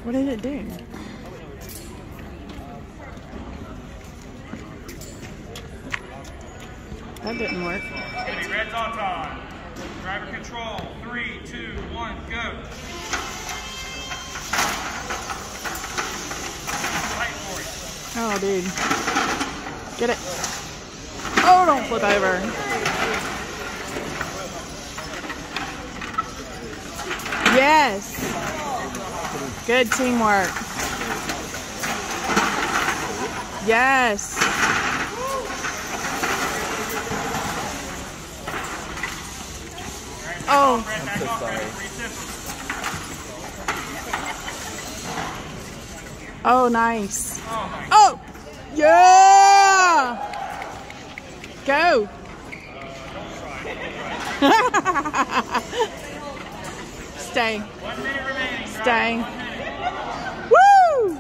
What did it do? That didn't work. It's going to be reds on time. Driver control. 3, 2, 1, go. Right for it. Oh, dude. Get it. Oh, don't flip over. Yes. Good teamwork. Yes. Oh. I'm so sorry. Oh, nice. Oh, yeah. Go. Stay. 1 minute remaining. Stay. Woo!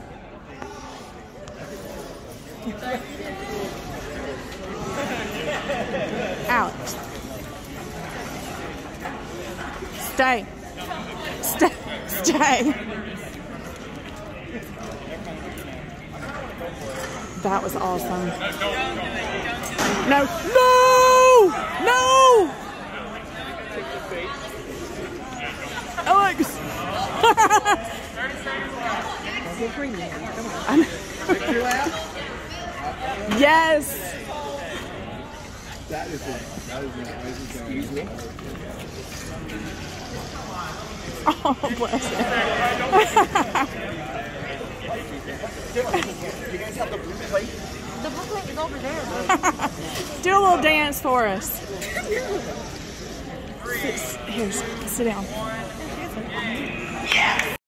Alex. Stay. Stay. Stay. That was awesome. No. No! No! Alex! Yes! That is excuse me. Oh, bless it. Do you guys have the blue plate? The booklet is over there. Do a little dance for us. Here, sit down.